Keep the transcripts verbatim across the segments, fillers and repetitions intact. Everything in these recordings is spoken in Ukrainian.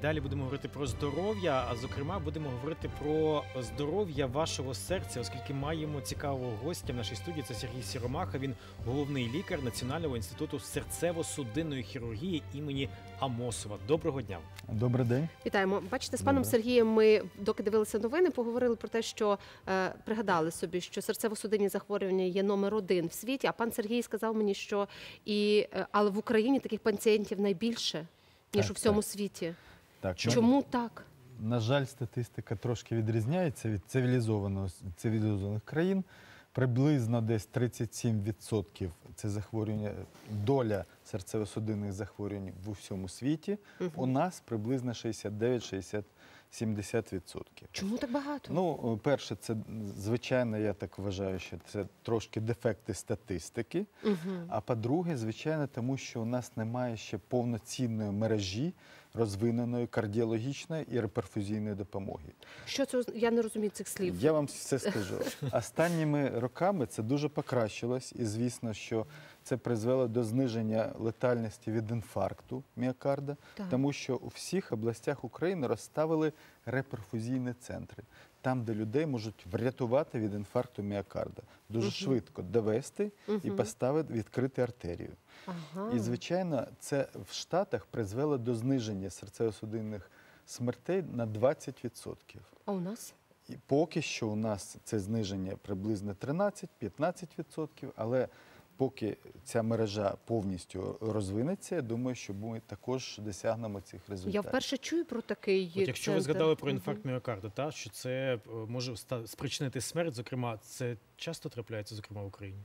далі будемо говорити про здоров'я, а зокрема будемо говорити про здоров'я вашого серця, оскільки маємо цікавого гостя в нашій студії. Це Сергій Сіромаха, він головний лікар Національного інституту серцево-судинної хірургії імені Амосова. Доброго дня. Добрий день. Вітаємо. Бачите, з паном Добре. Сергієм ми, доки дивилися новини, поговорили про те, що е, пригадали собі, що серцево-судинні захворювання є номер один в світі, а пан Сергій сказав мені, що і, е, але в Україні таких пацієнтів найбільше, ніж Так, у всьому так. світі. Так, Чому так? На жаль, статистика трошки відрізняється від цивілізованого, цивілізованих країн. Приблизно десь тридцять сім відсотків це захворювання, доля серцево-судинних захворювань в усьому світі. Угу. У нас приблизно шістдесят дев'ять - шістдесят - сімдесят відсотків. Чому так багато? Ну, перше, це, звичайно, я так вважаю, що це трошки дефекти статистики. Угу. А по-друге, звичайно, тому що у нас немає ще повноцінної мережі розвиненої кардіологічної і реперфузійної допомоги. Що це? Я не розумію цих слів. Я вам все скажу. Останніми роками це дуже покращилось, і звісно, що це призвело до зниження летальності від інфаркту міокарда, Так. тому що у всіх областях України розставили реперфузійні центри, там, де людей можуть врятувати від інфаркту міокарда. Дуже Мгм. швидко довести і Мгм. поставити, відкрити артерію. Ага. І, звичайно, це в Штатах призвело до зниження серцево-судинних смертей на двадцять відсотків. А у нас? І поки що у нас це зниження приблизно тринадцять - п'ятнадцять відсотків, але поки ця мережа повністю розвинеться, я думаю, що ми також досягнемо цих Я результатів. вперше чую про такий От якщо ви центр. згадали про Мгм. інфаркт міокарда, та, що це е, може ста- спричинити смерть, зокрема, це часто трапляється, зокрема, в Україні?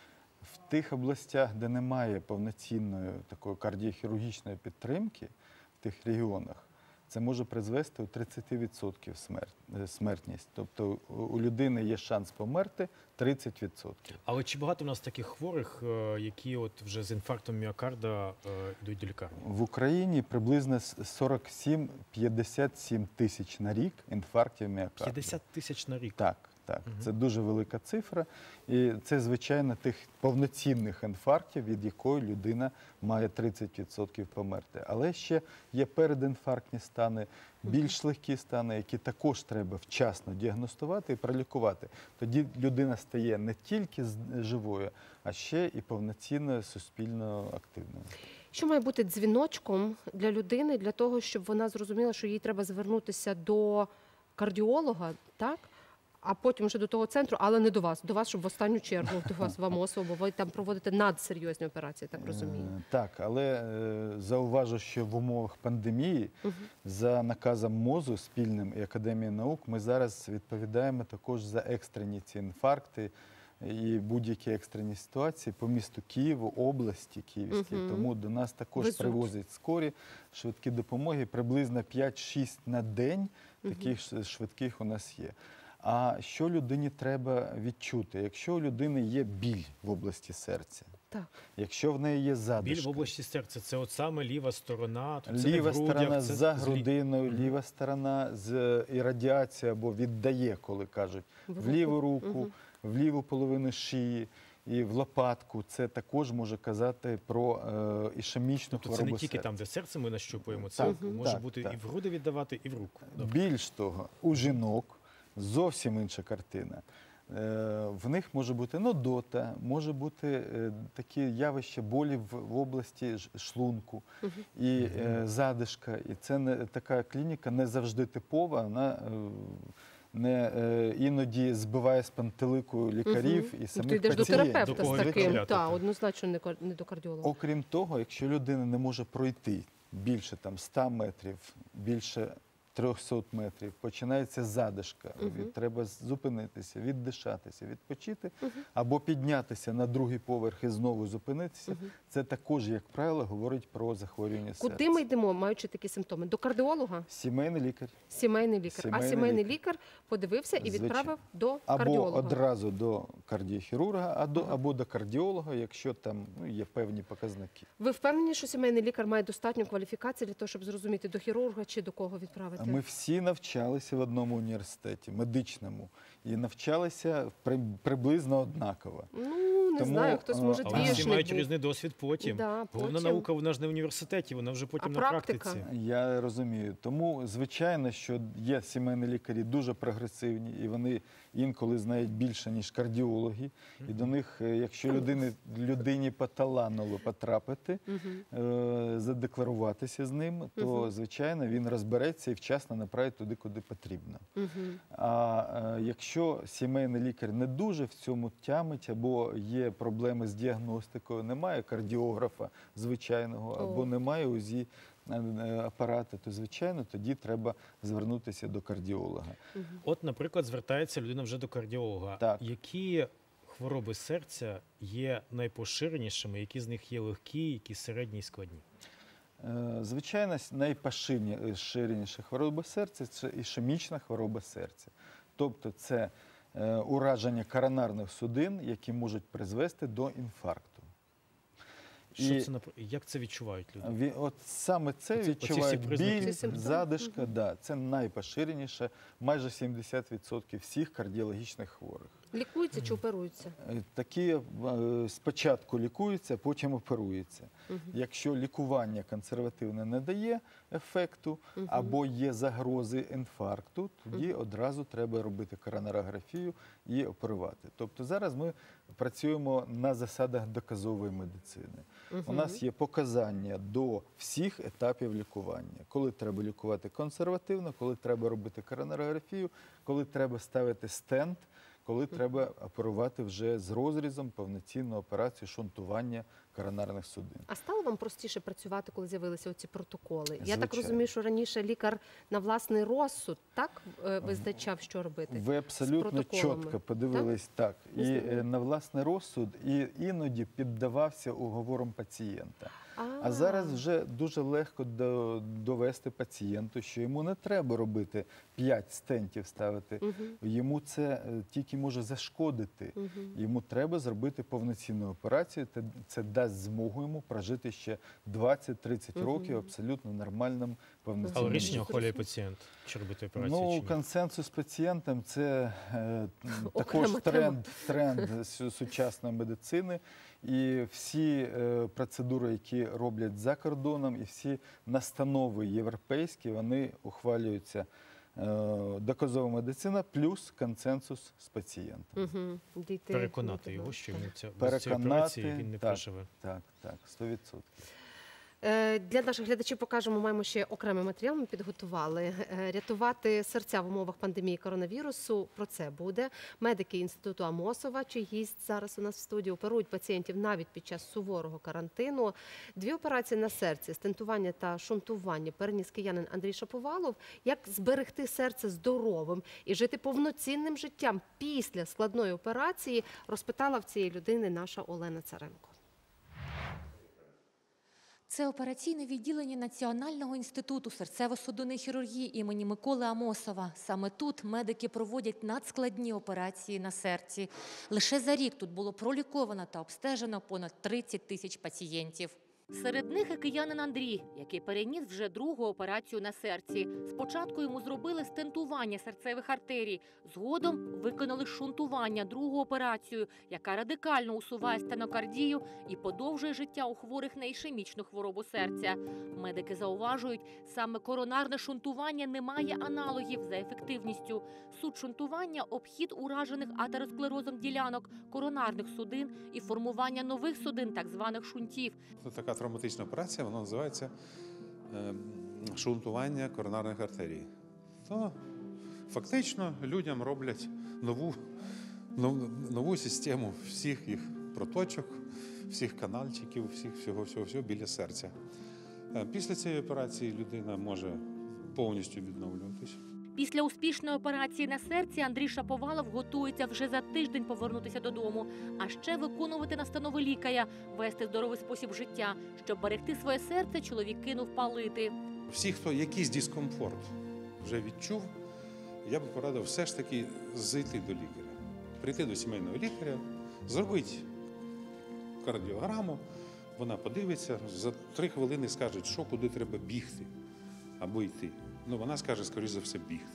В тих областях, де немає повноцінної такої кардіохірургічної підтримки, в тих регіонах, це може призвести у тридцять відсотків смерть, е, смертність. Тобто у- у людини є шанс померти тридцять відсотків. Але чи багато в нас таких хворих, е, які от вже з інфарктом міокарда е, йдуть до лікарні? В Україні приблизно сорок сім - п'ятдесят сім тисяч на рік інфарктів міокарда. п'ятдесят тисяч на рік. Так, так. Мгм. Це дуже велика цифра. І це, звичайно, тих повноцінних інфарктів, від якої людина має тридцять відсотків померти. Але ще є передінфарктні стани, більш легкі стани, які також треба вчасно діагностувати і пролікувати. Тоді людина стає не тільки з- живою, а ще і повноцінно суспільно активною. Що має бути дзвіночком для людини, для того, щоб вона зрозуміла, що їй треба звернутися до кардіолога, так? А потім вже до того центру, але не до вас. До вас, щоб в останню чергу, до вас в Амосово, бо ви там проводите надсерйозні операції, так розумію. Е, Так, але е, зауважу, що в умовах пандемії Мгм. за наказом МОЗу спільним і Академії наук ми зараз відповідаємо також за екстрені ці інфаркти і будь-які екстрені ситуації по місту Києву, області Київській. Мгм. Тому до нас також Везуть. привозять скорі, швидкі допомоги. Приблизно п'ять-шість на день таких ш- швидких у нас є. А що людині треба відчути? Якщо у людини є біль в області серця, Так. якщо в неї є задишка, Біль в області серця – це от саме ліва сторона, тут це не ліва в грудях, сторона це за з лі- грудиною, Мгм. ліва сторона з іррадіація або віддає, коли кажуть, В в ліву руку. руку, Мгм. в ліву половину шиї і в лопатку. Це також може казати про е, ішемічну Тобто це хворобу не тільки серця. там, де серце ми нащупуємо, це Так, може так, бути так. і в груди віддавати, і в руку. Добре. Більш того, у жінок зовсім інша картина. Е, В них може бути нудота, може бути е, такі явища болі в, в області ж- шлунку і е, задишка. І це не така клініка не завжди типова. Вона е, не е, іноді збиває з пантелику лікарів і Ну, самих ти йдеш до пацієнтів. терапевта До кого з таким, відправляти, так, так. однозначно не кар- не до кардіолога. Окрім того, якщо людина не може пройти більше там ста метрів, більше трьохсот метрів, починається задишка. Від- Треба зупинитися, віддишатися, відпочити, або піднятися на другий поверх і знову зупинитися. Це також, як правило, говорить про захворювання серця. Куди ми йдемо, маючи такі симптоми? До кардіолога? Сімейний лікар. Сімейний лікар. Сімейний а сімейний лікар. лікар подивився і Звичайно. відправив до Або кардіолога. одразу до кардіохірурга, а до- або до кардіолога, якщо там ну, є певні показники. Ви впевнені, що сімейний лікар має достатньо кваліфікації для того, щоб зрозуміти, до хірурга чи до кого відправити? Ми всі навчалися в одному університеті, медичному. і навчалися при- приблизно однаково. Ну, не Тому, знаю, хтось а, може Але всі двіжник мають був. різний досвід потім. Да, Головна потім. наука, вона ж не в університеті, вона вже потім А на практика? практиці. Я розумію. Тому, звичайно, що є сімейні лікарі дуже прогресивні, і вони інколи знають більше, ніж кардіологи. І до них, е, якщо людини, людині поталанило потрапити, Мгм. е, задекларуватися з ним, то, Мгм. звичайно, він розбереться і вчасно направить туди, куди потрібно. Мгм. А е, якщо сімейний лікар не дуже в цьому тямить, або є проблеми з діагностикою, немає кардіографа звичайного, або О. немає УЗІ е, е, апарата, то, звичайно, тоді треба звернутися до кардіолога. Мгм. От, наприклад, звертається людина вже до кардіолога. Так. Які хвороби серця є найпоширенішими, які з них є легкі, які середні і складні? Е, Звичайно, найпоширеніша хвороба серця – це ішемічна хвороба серця. Тобто це е, ураження коронарних судин, які можуть призвести до інфаркту. Що І- це напр- як це відчувають люди? Ві- От саме це Оці- оці відчувають всі признаки. біль, Ці симптоми? задишка, Мгм. да, це найпоширеніше, майже сімдесят відсотків всіх кардіологічних хворих. Лікуються чи оперуються? Е, Такі е, спочатку лікуються, потім оперуються. Мгм. Якщо лікування консервативне не дає ефекту Мгм. або є загрози інфаркту, тоді одразу треба робити коронарографію і оперувати. Тобто зараз ми працюємо на засадах доказової медицини. У нас є показання до всіх етапів лікування. Коли треба лікувати консервативно, коли треба робити коронарографію, коли треба ставити стенд, коли треба оперувати вже з розрізом повноцінну операцію шунтування коронарних судин. А стало вам простіше працювати, коли з'явилися оці протоколи? Я так Звичайно. розумію, що раніше лікар на власний розсуд так е, визначав, що робити? Ви абсолютно протоколами, чітко подивились так. І Не е, знаю. на власний розсуд, і іноді піддавався уговорам пацієнта. А зараз вже дуже легко до- довести пацієнту, що йому не треба робити п'ять стентів ставити. Мгм. Йому це е, тільки може зашкодити. Мгм. Йому треба зробити повноцінну операцію. Та це дасть змогу йому прожити ще двадцять-тридцять Мгм. років абсолютно нормальним повноцінним Але Мгм. рішення життям. ухвалює пацієнт, чи робити операцію, Ну, чи ні? консенсус пацієнтам – це е, також Окрема тема. тренд, тренд су- сучасної медицини. І всі е, процедури, які роблять за кордоном, і всі настанови європейські, вони ухвалюються е, доказова медицина плюс консенсус з пацієнтом. Мгм. Дійти Переконати до його, того. що Так. йому ця, без цієї Переконати, операції він не так. проживе. Так, так, сто відсотків. Е, Для наших глядачів покажемо, маємо ще окремий матеріал, ми підготували. Е, Рятувати серця в умовах пандемії коронавірусу, про це буде. Медики Інституту Амосова, чий гість зараз у нас в студії, оперують пацієнтів навіть під час суворого карантину. Дві операції на серці, стентування та шунтування, переніс киянин Андрій Шаповалов. Як зберегти серце здоровим і жити повноцінним життям після складної операції, розпитала в цієї людини наша Олена Царенко. Це операційне відділення Національного інституту серцево-судинної хірургії імені Миколи Амосова. Саме тут медики проводять надскладні операції на серці. Лише за рік тут було проліковано та обстежено понад тридцять тисяч пацієнтів. Серед них і киянин Андрій, який переніс вже другу операцію на серці. Спочатку йому зробили стентування серцевих артерій, згодом виконали шунтування, другу операцію, яка радикально усуває стенокардію і подовжує життя у хворих на ішемічну хворобу серця. Медики зауважують, саме коронарне шунтування не має аналогів за ефективністю. Суть шунтування – обхід уражених атеросклерозом ділянок коронарних судин і формування нових судин, так званих шунтів. Це така травматична операція, вона називається е, шунтування коронарних артерій. То фактично людям роблять нову, нову, нову систему всіх їх проточок, всіх канальчиків, всіх, всього, всього, всього біля серця. Е, Після цієї операції людина може повністю відновлюватися. Після успішної операції на серці Андрій Шаповалов готується вже за тиждень повернутися додому, а ще виконувати настанови лікаря, вести здоровий спосіб життя. Щоб берегти своє серце, чоловік кинув палити. Всі, хто якийсь дискомфорт вже відчув, я би порадив все ж таки зайти до лікаря. Прийти до сімейного лікаря, зробити кардіограму, вона подивиться, за три хвилини скаже, що куди треба бігти або йти. Ну, вона скаже, скоріш за все, бігти.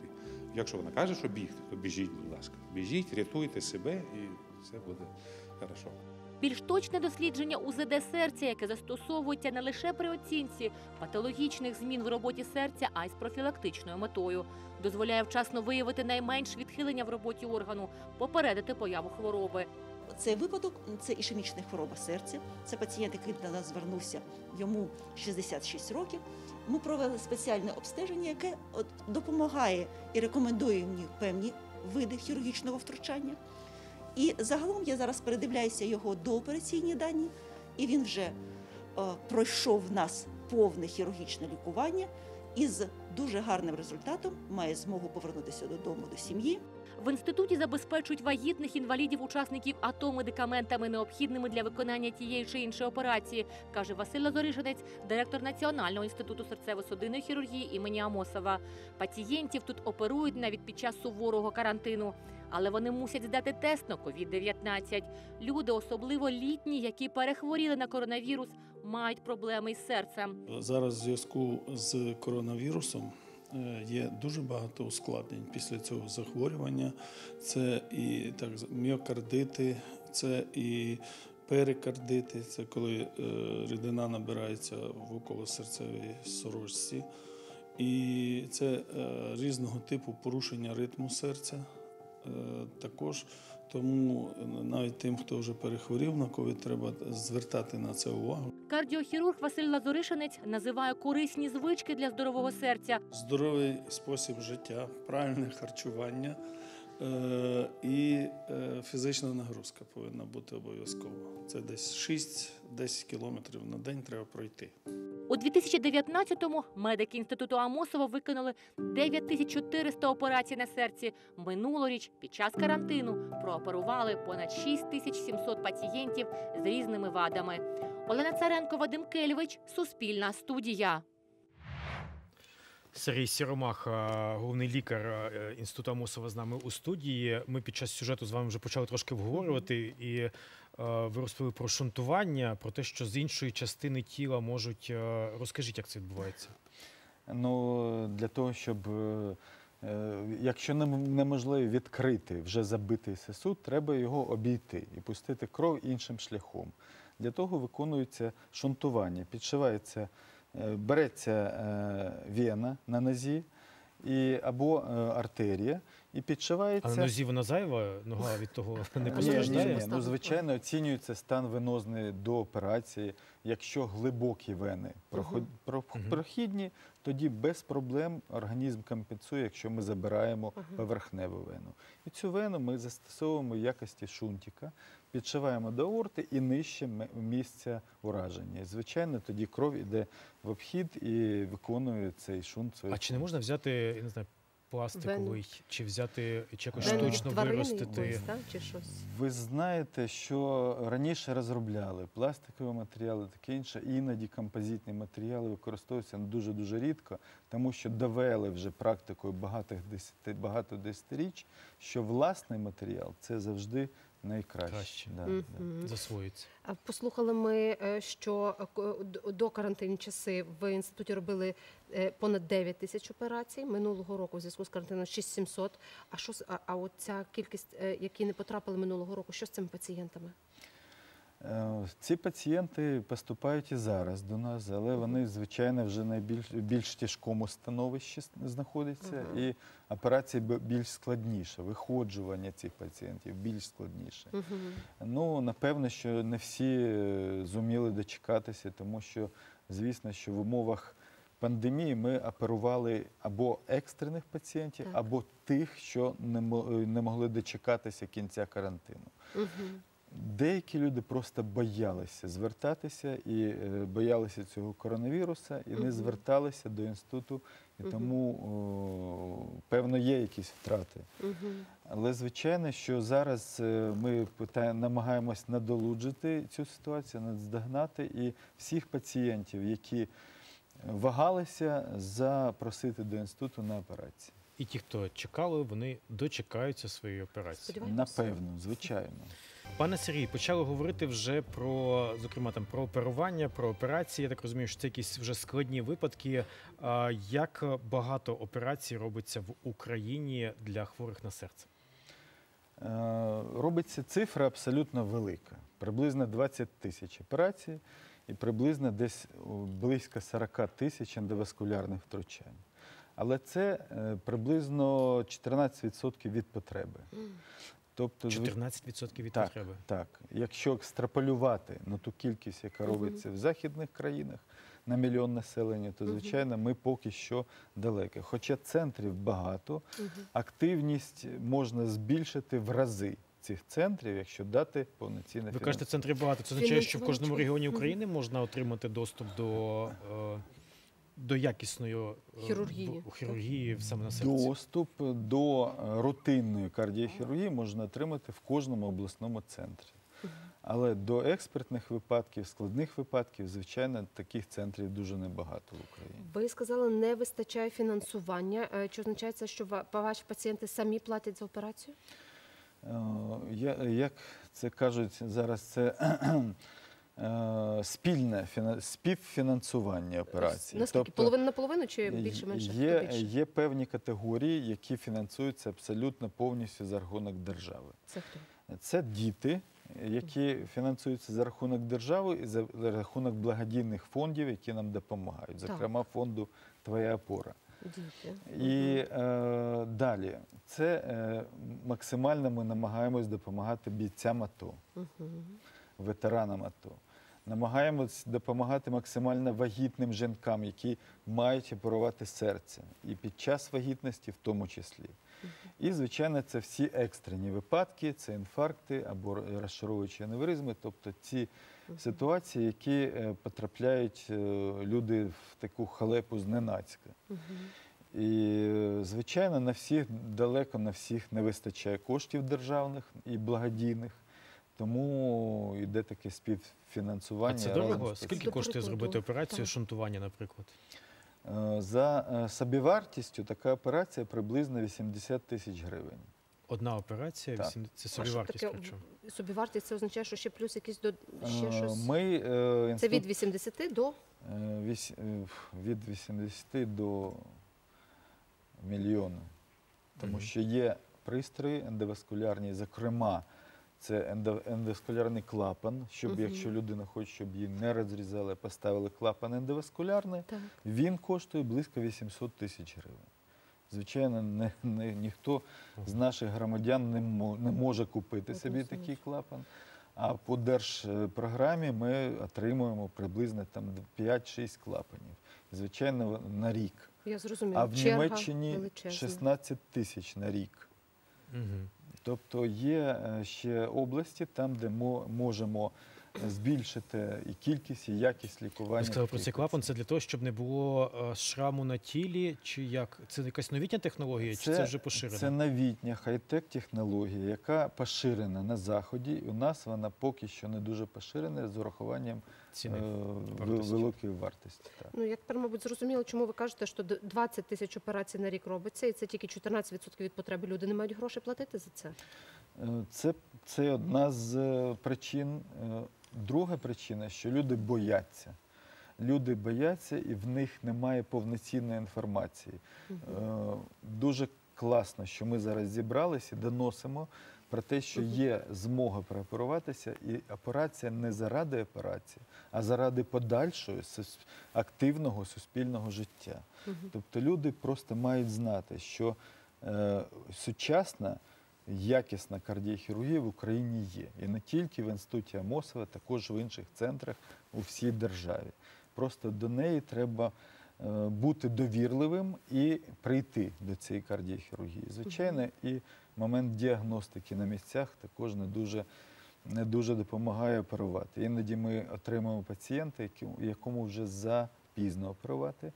якщо вона каже, що бігти, то біжіть, будь ласка. Біжіть, рятуйте себе і все буде хорошо. Більш точне дослідження у зет де серця, яке застосовується не лише при оцінці патологічних змін в роботі серця, а й з профілактичною метою. Дозволяє вчасно виявити найменш відхилення в роботі органу, попередити появу хвороби. Цей випадок – це ішемічна хвороба серця. Це пацієнт, який до нас звернувся, йому шістдесят шість років. Ми провели спеціальне обстеження, яке от допомагає і рекомендує мені певні види хірургічного втручання. І загалом я зараз передивляюся його доопераційні дані, і він вже е, пройшов в нас повне хірургічне лікування і з дуже гарним результатом має змогу повернутися додому, до сім'ї. В інституті забезпечують вагітних інвалідів-учасників АТО медикаментами, необхідними для виконання тієї чи іншої операції, каже Василь Лазоришинець, директор Національного інституту серцево-судинної хірургії імені Амосова. Пацієнтів тут оперують навіть під час суворого карантину. Але вони мусять здати тест на ковід дев'ятнадцять. Люди, особливо літні, які перехворіли на коронавірус, мають проблеми із серцем. Зараз в зв'язку з коронавірусом є дуже багато ускладнень після цього захворювання. Це і так, міокардити, це і перикардити, це коли е, рідина набирається в околосерцевій сорочці. І це е, різного типу порушення ритму серця. Е, також тому навіть тим, хто вже перехворів на ковід, треба звертати на це увагу. Кардіохірург Василь Лазоришинець називає корисні звички для здорового серця. Здоровий спосіб життя, правильне харчування е- і е- фізична нагрузка повинна бути обов'язково. Це десь шість-десять кілометрів на день треба пройти. У дві тисячі дев'ятнадцятому медики інституту Амосова виконали дев'ять тисяч чотириста операцій на серці. Минулоріч під час карантину прооперували понад шість тисяч сімсот пацієнтів з різними вадами. Олена Царенко, Вадим Кельвич, Суспільна студія. Сергій Сіромаха, головний лікар інституту Амосова, з нами у студії. Ми під час сюжету з вами вже почали трошки обговорювати, і е, ви розповіли про шунтування, про те, що з іншої частини тіла можуть... Е, розкажіть, як це відбувається? Ну, для того, щоб, е, якщо неможливо відкрити вже забитий сосуд, треба його обійти і пустити кров іншим шляхом. Для того виконується шунтування, підшивається, береться вена на нозі і, або артерія і підшивається. А на нозі вона зайва? Нога від того не Ні, постраждає? ні, ні. Ну, звичайно, оцінюється стан венозний до операції. Якщо глибокі вени проход- про- прохідні, тоді без проблем організм компенсує, якщо ми забираємо поверхневу вену. І цю вену ми застосовуємо в якості шунтика, підшиваємо до аорти і нижче місця ураження. І, звичайно, тоді кров іде в обхід і виконує цей шунт своєї. А чи не можна взяти, я не знаю, пластиковий, чи взяти, чи якось Вену штучно від тварини виростити? якоїсь, так, чи щось? Ви знаєте, що раніше розробляли пластикові матеріали, таке інше, іноді композитні матеріали використовуються дуже-дуже рідко, тому що довели вже практикою багато десяти, багато десятиріч, що власний матеріал – це завжди найкраще. Краще. Да, Мгм. да. Засвоюється. А Послухали ми, е, що е, ко- д- до карантинні часи в інституті робили е, понад дев'ять тисяч операцій. Минулого року в зв'язку з карантином шість тисяч сімсот. А що з- а, а от ця кількість, е, які не потрапили минулого року, що з цими пацієнтами? Е, Ці пацієнти поступають і зараз до нас, але вони, звичайно, вже найбільш більш тяжкому становищі с- знаходяться, Ага. і операція б- більш складніша, виходжування цих пацієнтів більш складніше. Мгм. Ну, напевно, що не всі е, зуміли дочекатися, тому що, звісно, що в умовах пандемії ми оперували або екстрених пацієнтів, Так. або тих, що не мо- не могли дочекатися кінця карантину. Мгм. Деякі люди просто боялися звертатися і е, боялися цього коронавіруса і не Мгм. зверталися до інституту, і Мгм. тому, о, певно, є якісь втрати. Мгм. Але, звичайно, що зараз е, ми питаємо, намагаємось надолуджити цю ситуацію, наздогнати і всіх пацієнтів, які вагалися, запросити до інституту на операцію. І ті, хто чекали, вони дочекаються своєї операції. Сподіваємося. Напевно, звичайно. Пане Сергій, почали говорити вже про, зокрема, там про оперування, про операції. Я так розумію, що це якісь вже складні випадки. А як багато операцій робиться в Україні для хворих на серце? Е, Робиться цифра абсолютно велика. Приблизно двадцять тисяч операцій і приблизно десь о, близько сорок тисяч ендоваскулярних втручань. Але це е, приблизно чотирнадцять відсотків від потреби. Тобто, зв- чотирнадцять відсотків від так, потреби. так. Якщо екстраполювати на ту кількість, яка Мгм. робиться в західних країнах на мільйон населення, то, Мгм. звичайно, ми поки що далеко. Хоча центрів багато, Мгм. активність можна збільшити в рази цих центрів, якщо дати повноцінне Ви кажете, центрів багато. Це означає, що в кожному Фінансування. регіоні Мгм. України можна отримати доступ до, е, до якісної е, Хірургії. до хірургії саме на серці. Доступ до е, рутинної кардіохірургії можна отримати в кожному обласному центрі. Але до експертних випадків, складних випадків, звичайно, таких центрів дуже небагато в Україні. Ви сказали, не вистачає фінансування. Е, Чи означає це, що ва- ваші пацієнти самі платять за операцію? Е, я- Як це кажуть зараз, це е, спільне фіна- співфінансування операцій. Наскільки? Тобто, Половина на половину чи більше-менше? Є, Хто більше? є певні категорії, які фінансуються абсолютно повністю за рахунок держави. Це хто? Це діти, які фінансуються за рахунок держави і за за рахунок благодійних фондів, які нам допомагають, Так. зокрема фонду «Твоя опора». Діти. І е, далі, це е, максимально ми намагаємось допомагати бійцям АТО, Мгм. ветеранам АТО. Намагаємось допомагати максимально вагітним жінкам, які мають оперувати серце, і під час вагітності в тому числі. І, звичайно, це всі екстрені випадки, це інфаркти або розшаровуючі аневризми, тобто ці ситуації, які е, потрапляють е, люди в таку халепу зненацька. Мгм. І, е, звичайно, на всіх, далеко на всіх не вистачає коштів державних і благодійних, тому йде таке співфінансування. А це разом дорого? з Скільки До коштує прикладу, зробити операцію так. шунтування, наприклад? Е, За е, собівартістю така операція приблизно вісімдесят тисяч гривень. Одна операція, Так. вісім- це А що собівартість таке причому. собівартість? Це означає, що ще плюс якісь до ще Е, щось? Ми, е, Це інститут, від вісімдесяти до е, вісь- е, від вісімдесяти до мільйона. Тому Мгм. що є пристрої ендоваскулярні, зокрема, це ендо- ендоваскулярний клапан, щоб Мгм. якщо людина хоче, щоб її не розрізали, поставили клапан ендоваскулярний, так. він коштує близько вісімсот тисяч гривень. Звичайно, не, не, ніхто з наших громадян не, мо- не може купити собі Однозначно. такий клапан. А по держпрограмі ми отримуємо приблизно там п'ять-шість клапанів. Звичайно, на рік. Я зрозуміла. А в Черга Німеччині величезна. шістнадцять тисяч на рік. Мгм. Тобто є е, ще області, там, де ми можемо збільшити і кількість, і якість лікування. Ви сказали про таких цей клапан, це для того, щоб не було е, шраму на тілі, чи як? Це якась новітня технологія, чи це вже поширена? Це новітня хай-тек технологія, яка поширена на Заході. І у нас вона поки що не дуже поширена з урахуванням Ціни. е, вартості. великої вартості. Так. Ну, я тепер, мабуть, зрозуміла, чому ви кажете, що д- двадцять тисяч операцій на рік робиться, і це тільки чотирнадцять відсотків від потреби. Люди не мають грошей платити за це. Е, Це, це одна з е, причин. Е, Друга причина, що люди бояться. Люди бояться і в них немає повноцінної інформації. Е, Дуже класно, що ми зараз зібралися і доносимо про те, що є змога прооперуватися, і операція не заради операції, а заради подальшого сус- активного суспільного життя. Тобто люди просто мають знати, що е, сучасна якісна кардіохірургія в Україні є. І не тільки в інституті Амосова, також в інших центрах у всій державі. Просто до неї треба е, бути довірливим і прийти до цієї кардіохірургії. Звичайно, і момент діагностики на місцях також не дуже, не дуже допомагає оперувати. Іноді ми отримуємо пацієнта, якому- якому вже запізно оперувати.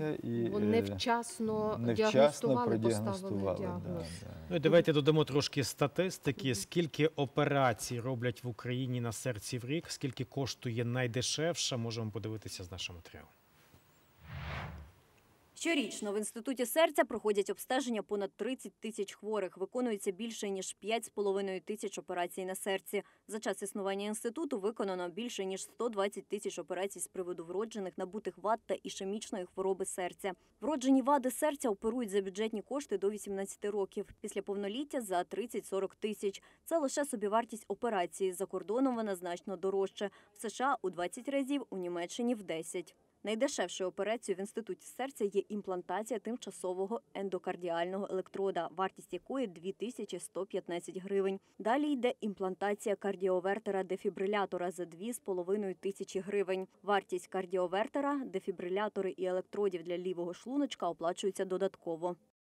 І, Бо е, невчасно, невчасно діагностували, поставили продіагностували. діагноз. Да, да. Ну і давайте додамо трошки статистики. Скільки операцій роблять в Україні на серці в рік, скільки коштує найдешевша, можемо подивитися з нашого матеріалу. Щорічно в Інституті серця проходять обстеження понад тридцять тисяч хворих. Виконується більше, ніж п'ять з половиною тисяч операцій на серці. За час існування інституту виконано більше, ніж сто двадцять тисяч операцій з приводу вроджених, набутих вад та ішемічної хвороби серця. Вроджені вади серця оперують за бюджетні кошти до вісімнадцяти років. Після повноліття – за тридцять-сорок тисяч. Це лише собівартість операції. За кордоном вона значно дорожча. В США – у двадцять разів, у Німеччині – в десять. Найдешевшою операцією в Інституті серця є імплантація тимчасового ендокардіального електрода, вартість якої – дві тисячі сто п'ятнадцять гривень. Далі йде імплантація кардіовертера-дефібрилятора за дві з половиною тисячі гривень. Вартість кардіовертера, дефібрилятори і електродів для лівого шлуночка оплачуються додатково.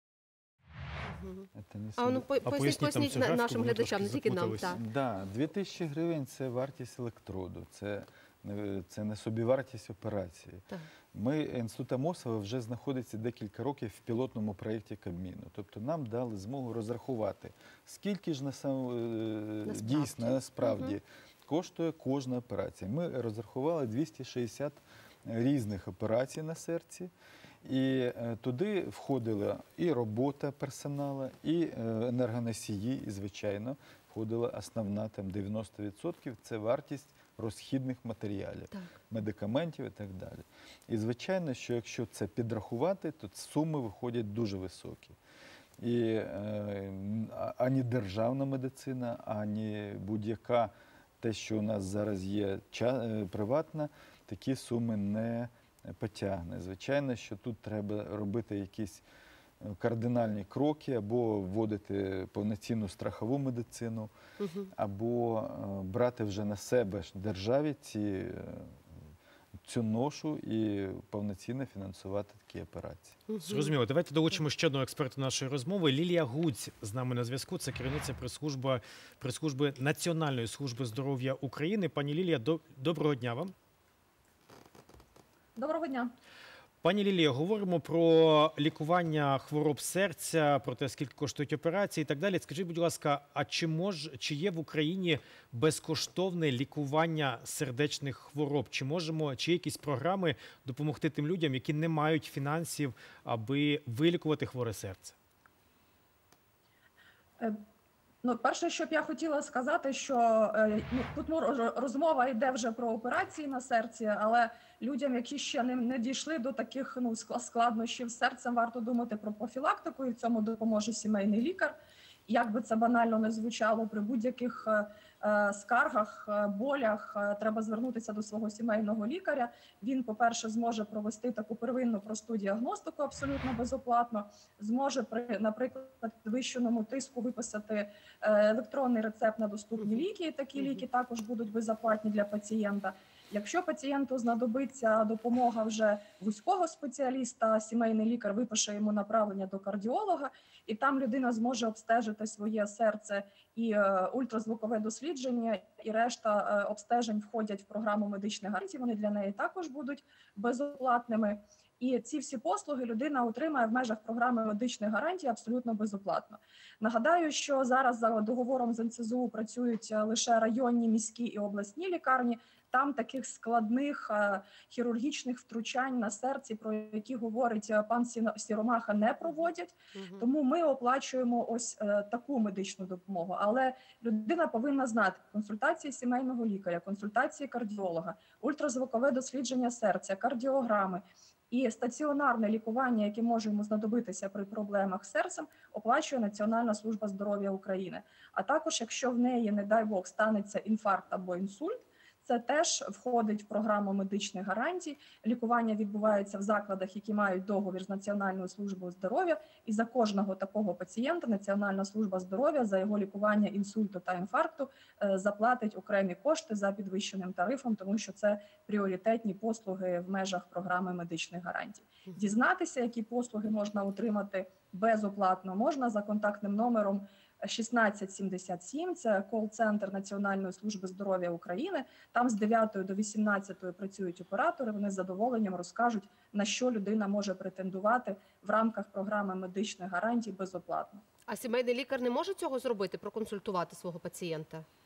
Це не А ну собі- по- А поясніть, поясніть там поясніть цю на- графіку, нашим бо ми глядачам, не трошки тільки нам. заплутались. Так. Да, дві тисячі гривень – це вартість електроду, це не, це не собівартість операції. Так. Ми, Інститут Амосова, вже знаходиться декілька років в пілотному проєкті Кабміну. Тобто нам дали змогу розрахувати, скільки ж насам, е, Насправді. дійсно, насправді коштує кожна операція. Ми розрахували двісті шістдесят різних операцій на серці. І е, туди входила і робота персоналу, і е, енергоносії, і, звичайно, входила основна, там дев'яносто відсотків – це вартість розхідних матеріалів, Так. медикаментів і так далі. І, звичайно, що якщо це підрахувати, то суми виходять дуже високі. І е, а- ані державна медицина, ані будь-яка, те, що у нас зараз є ча- е, приватна, такі суми не потягне. Звичайно, що тут треба робити якісь е, кардинальні кроки, або вводити повноцінну страхову медицину, Мгм. або е, брати вже на себе ж державі ці, е, цю ношу і повноцінно фінансувати такі операції. Мгм. Зрозуміло. Давайте долучимо ще одного експерта нашої розмови. Лілія Гудзь з нами на зв'язку. Це керівниця прес-служби, прес-служби Національної служби здоров'я України. Пані Лілія, до- доброго дня вам. Доброго дня. Пані Лілія, говоримо про лікування хвороб серця, про те, скільки коштують операції і так далі. Скажіть, будь ласка, а чи мож, чи є в Україні безкоштовне лікування сердечних хвороб? Чи можемо, чи є якісь програми допомогти тим людям, які не мають фінансів, аби вилікувати хворе серце? Е, Ну, перше, що б я хотіла сказати, що е, ну, тут ну, роз- розмова йде вже про операції на серці, але людям, які ще не, не дійшли до таких ну, скла- складнощів з серцем, варто думати про профілактику, і в цьому допоможе сімейний лікар. Як би це банально не звучало, при будь-яких е, е, скаргах, е, болях е, треба звернутися до свого сімейного лікаря. Він, по-перше, зможе провести таку первинну просту діагностику абсолютно безоплатно, зможе при, наприклад, підвищеному тиску виписати е, електронний рецепт на доступні ліки. І такі ліки також будуть безоплатні для пацієнта. Якщо пацієнту знадобиться допомога вже вузького спеціаліста, сімейний лікар випише йому направлення до кардіолога, і там людина зможе обстежити своє серце і е, ультразвукове дослідження, і решта е, обстежень входять в програму медичних гарантій. Вони для неї також будуть безоплатними. І ці всі послуги людина отримає в межах програми медичних гарантій абсолютно безоплатно. Нагадаю, що зараз за договором з ен це зе у працюють е, лише районні, міські і обласні лікарні. Там таких складних е, хірургічних втручань на серці, про які говорить е, пан Сіно- Сіромаха, не проводять. Мгм. Тому ми оплачуємо ось е, таку медичну допомогу. Але людина повинна знати консультації сімейного лікаря, консультації кардіолога, ультразвукове дослідження серця, кардіограми. І стаціонарне лікування, яке може йому знадобитися при проблемах з серцем, оплачує Національна служба здоров'я України. А також, якщо в неї, не дай Бог, станеться інфаркт або інсульт, це теж входить в програму медичних гарантій. Лікування відбувається в закладах, які мають договір з Національною службою здоров'я. І за кожного такого пацієнта Національна служба здоров'я за його лікування інсульту та інфаркту е, заплатить окремі кошти за підвищеним тарифом, тому що це пріоритетні послуги в межах програми медичних гарантій. Дізнатися, які послуги можна отримати безоплатно, можна за контактним номером шістнадцять сімдесят сім, це кол-центр Національної служби здоров'я України. Там з дев'ятої до вісімнадцятої працюють оператори, вони з задоволенням розкажуть, на що людина може претендувати в рамках програми медичних гарантій безоплатно. А сімейний лікар не може цього зробити, проконсультувати свого пацієнта?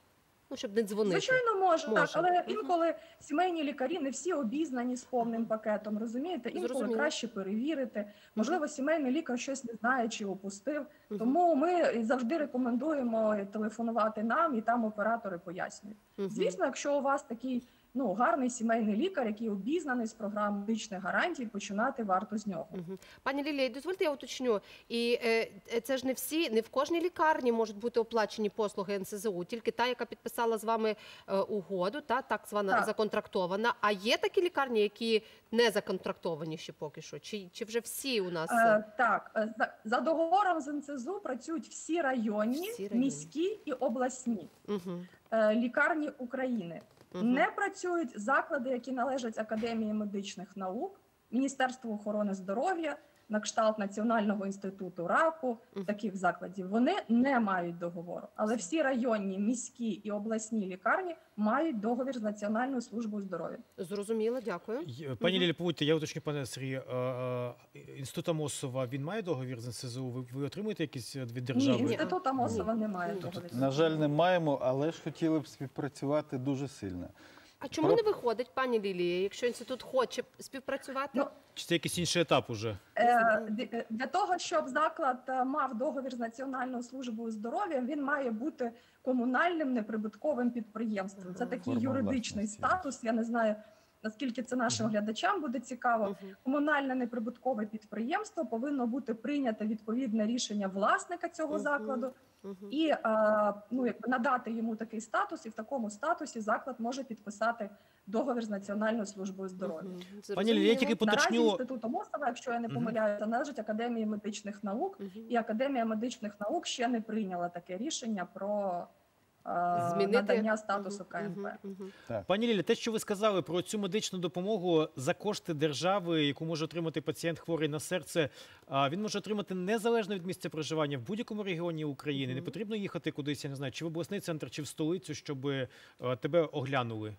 Ну, щоб не дзвонити. Звичайно, може, Може. так, але Мгм. інколи сімейні лікарі не всі обізнані з повним пакетом, розумієте? Інколи Зрозуміло. краще перевірити. Можливо, сімейний лікар щось не знає чи опустив. Мгм. Тому ми завжди рекомендуємо телефонувати нам, і там оператори пояснюють. Мгм. Звісно, якщо у вас такий ну, гарний сімейний лікар, який обізнаний з програм медичних гарантій, починати варто з нього. Мгм. Пані Лілія, дозвольте, я уточню. І е, е, це ж не всі, не в кожній лікарні можуть бути оплачені послуги ен ес зе у, тільки та, яка підписала з вами е, угоду, та, так звана Так. законтрактована. А є такі лікарні, які не законтрактовані ще поки що? Чи, чи вже всі у нас? Е, так, е, за, за договором з ен ес зе у працюють всі районні, Всі районні. міські і обласні Угу. е, лікарні України. Угу. Не працюють заклади, які належать Академії медичних наук, Міністерству охорони здоров'я, на кшталт Національного інституту раку, Мгм. таких закладів. Вони не мають договору. Але всі районні, міські і обласні лікарні мають договір з Національною службою здоров'я. Зрозуміло, дякую. Й- Пані Мгм. Лілі, поводьте, я уточню, пане Сергію, е, е, інститут Амосова, він має договір з ен ес зе у? Ви, ви отримуєте якісь від Ні, держави? інститут Амосова не має Ні. договору. На жаль, не маємо, але ж хотіли б співпрацювати дуже сильно. А чому Про- не виходить, пані Лілія, якщо інститут хоче співпрацювати? Ну, Чи це якийсь інший етап уже? Е, д- е, Для того, щоб заклад е, мав договір з Національною службою здоров'я, він має бути комунальним неприбутковим підприємством. Це такий Форма юридичний власності. статус. Я не знаю, наскільки це нашим глядачам буде цікаво. Мгм. Комунальне неприбуткове підприємство повинно бути прийнято відповідне рішення власника цього Мгм. закладу Мгм. і е, ну, якби надати йому такий статус, і в такому статусі заклад може підписати договір з Національною службою здоров'я. Мгм. Пані Лілі, я Зрозуміло. тільки Наразі поточню. інститут Амосова, якщо я не Мгм. помиляюся, належить Академії медичних наук, Мгм. і Академія медичних наук ще не прийняла таке рішення про е, Змінити надання статусу Мгм. КМП. Мгм. Мгм. Пані Лілі, те, що ви сказали про цю медичну допомогу за кошти держави, яку може отримати пацієнт хворий на серце, а, він може отримати незалежно від місця проживання в будь-якому регіоні України. Не Мгм. потрібно їхати кудись, я не знаю, чи в обласний центр, чи в столицю, щоб е, тебе оглянули.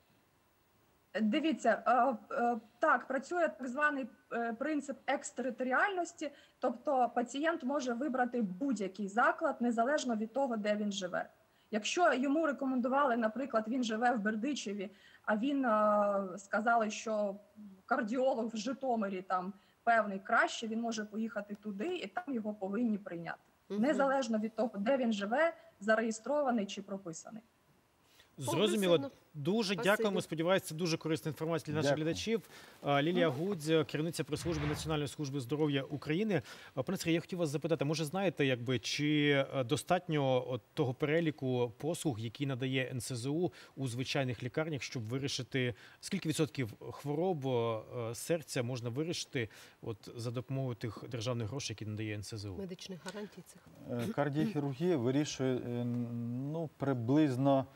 Дивіться, е, е, так, працює так званий е, принцип екстериторіальності, тобто пацієнт може вибрати будь-який заклад, незалежно від того, де він живе. Якщо йому рекомендували, наприклад, він живе в Бердичеві, а він е, сказали, що кардіолог в Житомирі там певний краще, він може поїхати туди, і там його повинні прийняти. Мгм. Незалежно від того, де він живе, зареєстрований чи прописаний. Зрозуміло. Прогресивно. Дуже Спасибі. дякуємо. Сподіваюся, це дуже корисна інформація для наших Дякую. глядачів. А, Лілія Гудзь, керівниця прес-служби Національної служби здоров'я України. А, Пане Сергію, я хотів вас запитати, може знаєте, якби чи е, достатньо от того переліку послуг, які надає ен ес зе у у звичайних лікарнях, щоб вирішити, скільки відсотків хвороб е, серця можна вирішити от за допомогою тих державних грошей, які надає ен ес зе у? Медичних гарантій цих. Е, Кардіохірургія вирішує е, ну, приблизно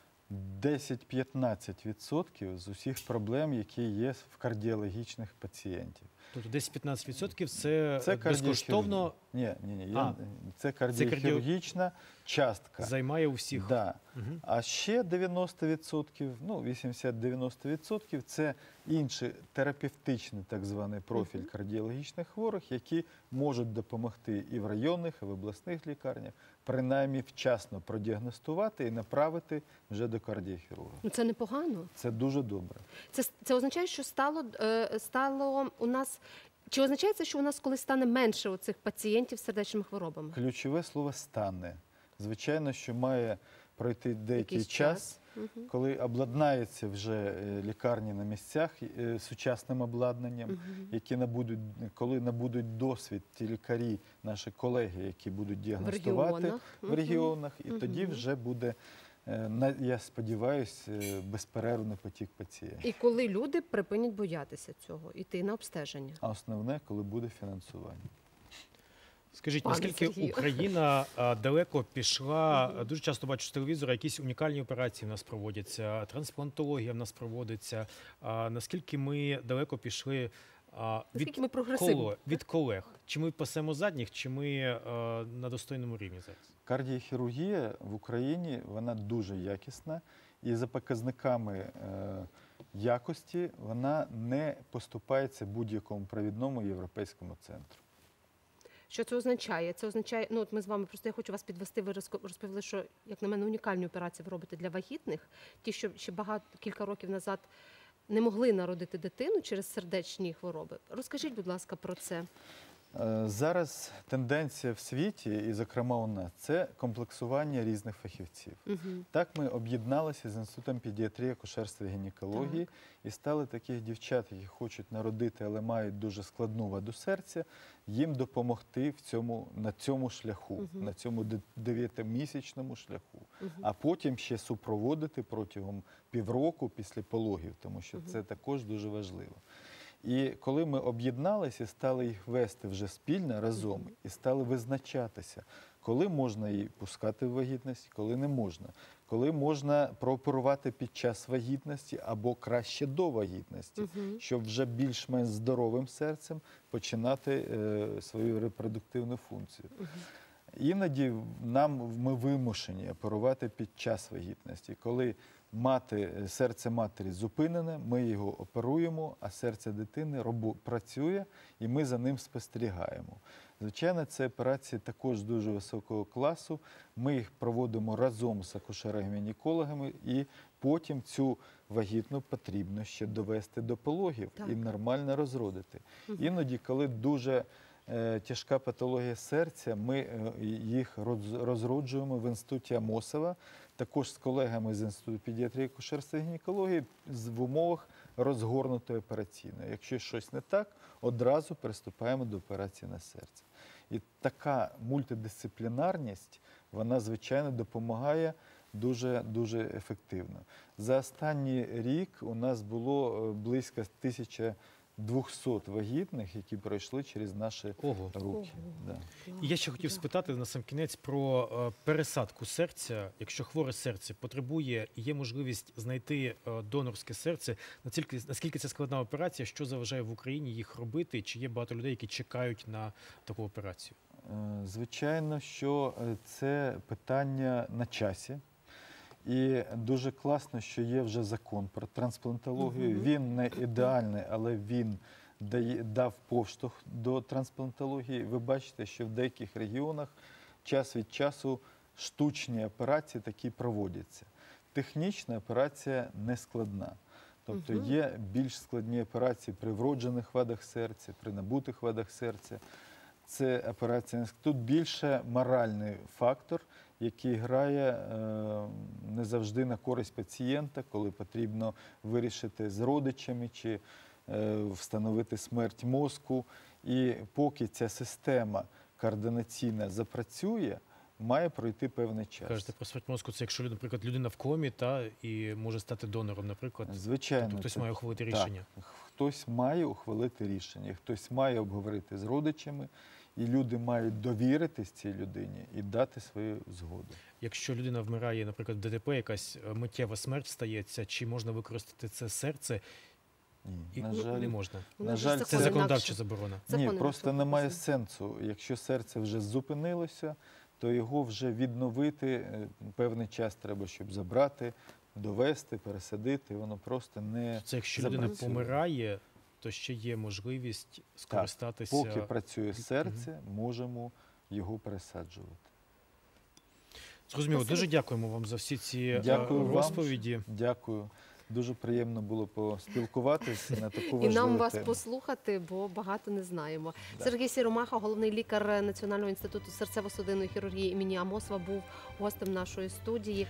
десять-п'ятнадцять відсотків з усіх проблем, які є в кардіологічних пацієнтів. Тобто десять-п'ятнадцять відсотків це, Це безкоштовно Ні, ні, ні. А. Я, це кардіохірургічна частка. займає у всіх. Да. Мгм. А ще дев'яносто відсотків, ну вісімдесят-дев'яносто відсотків це інший терапевтичний так званий профіль Мгм. кардіологічних хворих, які можуть допомогти і в районних, і в обласних лікарнях, принаймні вчасно продіагностувати і направити вже до кардіохірурга. Ну це непогано. Це дуже добре. Це, це означає, що стало, е, стало у нас. Чи означає це, що у нас колись стане менше оцих пацієнтів з сердечними хворобами? Ключове слово «стане». Звичайно, що має пройти деякий Якийсь час, час. Мгм. коли обладнаються вже е, лікарні на місцях е, сучасним обладнанням, Мгм. які набудуть, коли набудуть досвід ті лікарі, наші колеги, які будуть В діагностувати регіонах. в Мгм. регіонах, і тоді Мгм. вже буде, е, на- я сподіваюся, безперервний потік пацієнтів. І коли люди припинять боятися цього, іти на обстеження. А основне, коли буде фінансування. Скажіть, Пане наскільки Сергію. Україна а, далеко пішла? а, Дуже часто бачу з телевізора, якісь унікальні операції в нас проводяться, трансплантологія в нас проводиться. А, наскільки ми далеко пішли а, від, Наскільки ми прогресивні? коло- від колег? Чи ми пасемо задніх, чи ми а, на достойному рівні зараз? Кардіохірургія в Україні вона дуже якісна, і за показниками е, якості вона не поступається будь-якому провідному європейському центру. Що це означає? Це означає, ну от ми з вами просто я хочу вас підвести. Ви розко- розповіли, що як на мене унікальні операції ви робите для вагітних, ті, що ще багато кілька років назад не могли народити дитину через сердечні хвороби. Розкажіть, будь ласка, про це. Е, Зараз тенденція в світі, і зокрема у нас, це комплексування різних фахівців. Угу. Так ми об'єдналися з Інститутом педіатрії, акушерства і гінекології і стали таких дівчат, які хочуть народити, але мають дуже складну ваду серця, їм допомогти в цьому, на цьому шляху, Мгм. на цьому де- дев'ятимісячному шляху. Мгм. А потім ще супроводити протягом півроку після пологів, тому що Мгм. це також дуже важливо. І коли ми об'єдналися, стали їх вести вже спільно разом і стали визначатися, коли можна її пускати в вагітність, коли не можна, коли можна прооперувати під час вагітності або краще до вагітності, Мгм. щоб вже більш-менш здоровим серцем починати е, свою репродуктивну функцію. Мгм. Іноді нам ми вимушені оперувати під час вагітності. Коли мати, серце матері зупинене, ми його оперуємо, а серце дитини робо, працює, і ми за ним спостерігаємо. Звичайно, це операції також дуже високого класу. Ми їх проводимо разом з акушерами-гінекологами, і потім цю вагітну потрібно ще довести до пологів Так. і нормально розродити. Мгм. Іноді, коли дуже е, тяжка патологія серця, ми е, їх роз- розроджуємо в інституті Амосова, також з колегами з Інституту педіатрії, акушерства і гінекології з- в умовах розгорнутої операційної. Якщо щось не так, одразу приступаємо до операції на серце. І така мультидисциплінарність, вона, звичайно, допомагає дуже, дуже ефективно. За останній рік у нас було е, близько тисяча двохсот вагітних, які пройшли через наші Ого. руки. Ого. Да. І я ще хотів спитати на сам кінець про е, пересадку серця. Якщо хворе серце потребує і є можливість знайти е, донорське серце, наскільки, наскільки це складна операція, що заважає в Україні їх робити? Чи є багато людей, які чекають на таку операцію? Е, Звичайно, що е, це питання на часі. І дуже класно, що є вже закон про трансплантологію. Мгм. Він не ідеальний, але він дає, дав поштовх до трансплантології. Ви бачите, що в деяких регіонах час від часу штучні операції такі проводяться. Технічна операція не складна. Тобто Мгм. є більш складні операції при вроджених вадах серця, при набутих вадах серця. Це операція. Тут більше моральний фактор, який грає е, не завжди на користь пацієнта, коли потрібно вирішити з родичами чи е, встановити смерть мозку. І поки ця система координаційна запрацює, має пройти певний час. Кажете про смерть мозку, це якщо, наприклад, людина в комі та і може стати донором, наприклад. Звичайно, Тобто хтось це- має ухвалити так, рішення. Хтось має ухвалити рішення, хтось має обговорити з родичами, і люди мають довіритись цій людині і дати свою згоду. Якщо людина вмирає, наприклад, в ДТП, якась е, миттєва смерть стається, чи можна використати це серце? Ні, І на не жаль, можна. У на нас же жаль, закон Це Це законодавча інакше. заборона. ні, Закони просто нашого немає прописані. сенсу. Якщо серце вже зупинилося, то його вже відновити е, певний час треба, щоб забрати, довести, пересадити. Воно просто не Це якщо людина запрацює. помирає, то ще є можливість скористатися. поки працює серце, можемо його пересаджувати. Зрозуміло, Спасибо. дуже дякуємо вам за всі ці е, Дякую вам. розповіді. Дякую. Дуже приємно було поспілкуватися на таку І важливу нам вас тему. послухати, бо багато не знаємо. Да. Сергій Сіромаха, головний лікар Національного інституту серцево-судинної хірургії імені Амосова, був гостем нашої студії.